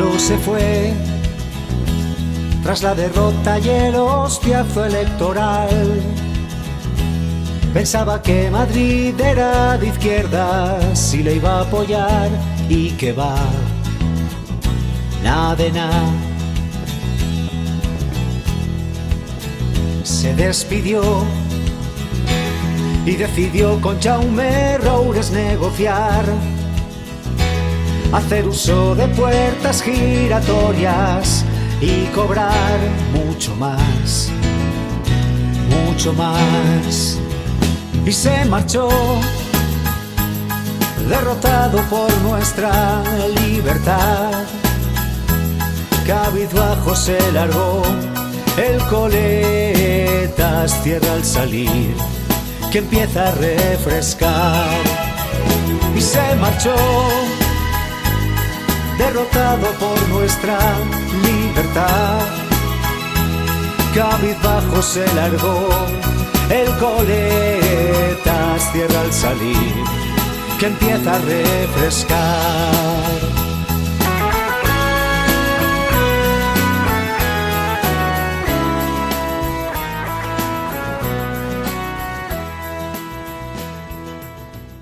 pueblo se fue tras la derrota y el hostiazo electoral. Pensaba que Madrid era de izquierdas y le iba a apoyar, y que va, nada de nada. Se despidió y decidió con Jaume Roures negociar, hacer uso de puertas giratorias y cobrar mucho más, mucho más. Y se marchó, derrotado por nuestra libertad. Cabizbajo se largó, el coletas cierra al salir, que empieza a refrescar. Y se marchó, derrotado por nuestra libertad. Cabizbajo se largó, el coletas cierra al salir, que empieza a refrescar.